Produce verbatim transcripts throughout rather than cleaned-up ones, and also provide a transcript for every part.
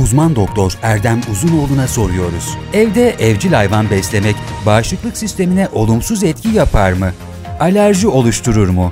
Uzman doktor Erdem Uzunoğlu'na soruyoruz. Evde evcil hayvan beslemek bağışıklık sistemine olumsuz etki yapar mı? Alerji oluşturur mu?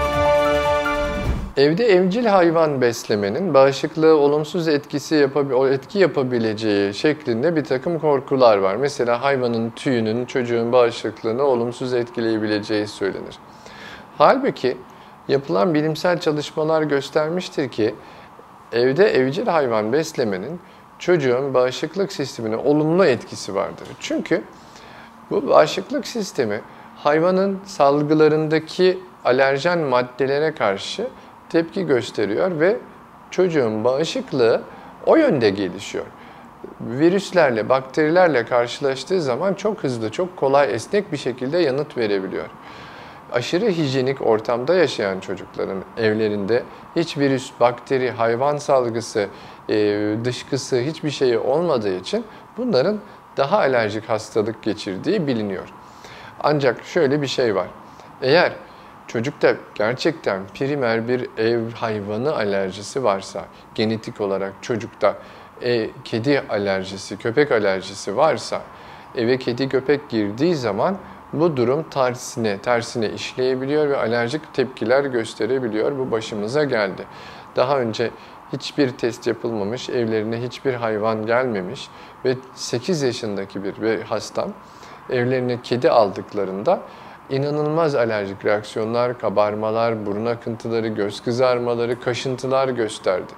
Evde evcil hayvan beslemenin bağışıklığa olumsuz etkisi yapabi- etki yapabileceği şeklinde bir takım korkular var. Mesela hayvanın tüyünün çocuğun bağışıklığını olumsuz etkileyebileceği söylenir. Halbuki yapılan bilimsel çalışmalar göstermiştir ki evde evcil hayvan beslemenin çocuğun bağışıklık sistemine olumlu etkisi vardır. Çünkü bu bağışıklık sistemi hayvanın salgılarındaki alerjen maddelere karşı tepki gösteriyor ve çocuğun bağışıklığı o yönde gelişiyor. Virüslerle, bakterilerle karşılaştığı zaman çok hızlı, çok kolay, esnek bir şekilde yanıt verebiliyor. Aşırı hijyenik ortamda yaşayan çocukların evlerinde hiç virüs, bakteri, hayvan salgısı, dışkısı hiçbir şey olmadığı için bunların daha alerjik hastalık geçirdiği biliniyor. Ancak şöyle bir şey var. Eğer çocukta gerçekten primer bir ev hayvanı alerjisi varsa, genetik olarak çocukta e, kedi alerjisi, köpek alerjisi varsa, eve kedi köpek girdiği zaman bu durum tersine, tersine işleyebiliyor ve alerjik tepkiler gösterebiliyor. Bu başımıza geldi. Daha önce hiçbir test yapılmamış, evlerine hiçbir hayvan gelmemiş ve sekiz yaşındaki bir, bir hastam evlerine kedi aldıklarında İnanılmaz alerjik reaksiyonlar, kabarmalar, burun akıntıları, göz kızarmaları, kaşıntılar gösterdi.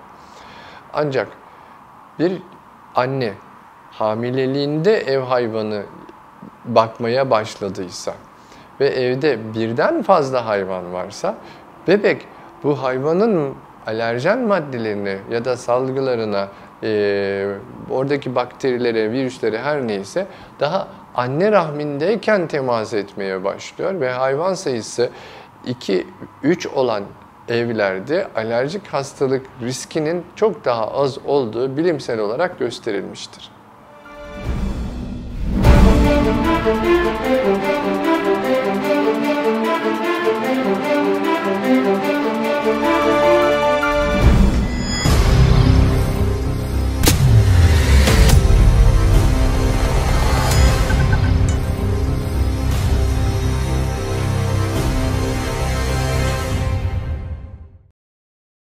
Ancak bir anne hamileliğinde ev hayvanı bakmaya başladıysa ve evde birden fazla hayvan varsa bebek bu hayvanın alerjen maddelerine ya da salgılarına, e, oradaki bakterilere, virüslere her neyse daha anne rahmindeyken temas etmeye başlıyor ve hayvan sayısı iki üç olan evlerde alerjik hastalık riskinin çok daha az olduğu bilimsel olarak gösterilmiştir.